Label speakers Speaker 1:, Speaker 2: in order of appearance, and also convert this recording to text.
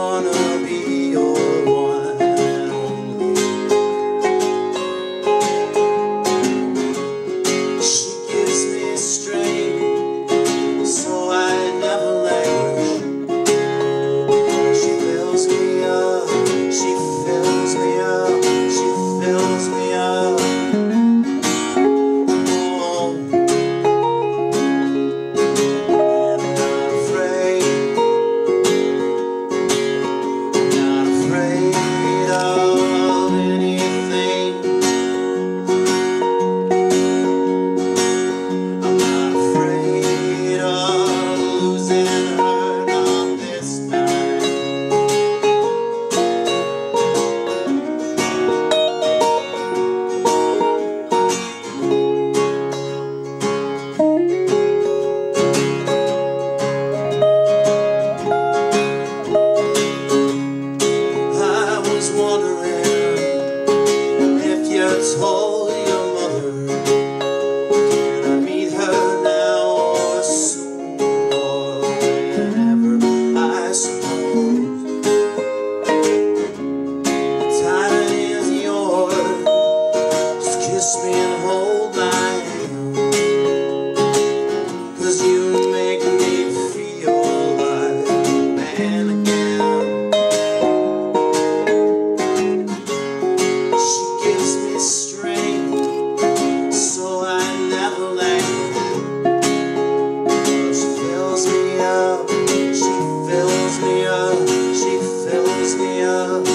Speaker 1: wanna be your one and only. She gives me strength so I never languish. She fills me up, she fills me up, she fills me up. Told your mother, can I meet her now or soon or whenever, I suppose. The time is yours, just kiss me and hold my hand, 'cause you make me feel like a man again. She gives me strength so I never languish. She fills me up, she fills me up, she fills me up.